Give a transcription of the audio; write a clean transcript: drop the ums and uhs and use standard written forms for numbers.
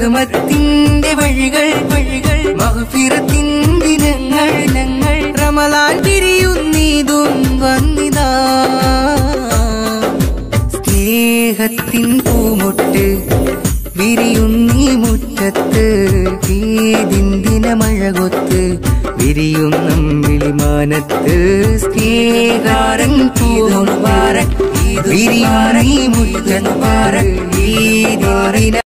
റഹ്മത്തിന്റെ വഴികൾ മഗ്ഫിറത്തിൻ ദിനങ്ങൾ റമളാൻ പിരിയുന്നീതും വന്നിതാ സ്നേഹത്തിൻ പൂമൊട്ട് വിരിയുന്നീ മുറ്റത്ത് ഈദിൻ ദിനമഴകൊത്ത് വിരിയുന്നം വിളിമാനത്ത് സ്നേഹാരൻ പൂമുബാരക് വിരിയുന്നീ മുറ്റത്ത് ഈദിൻ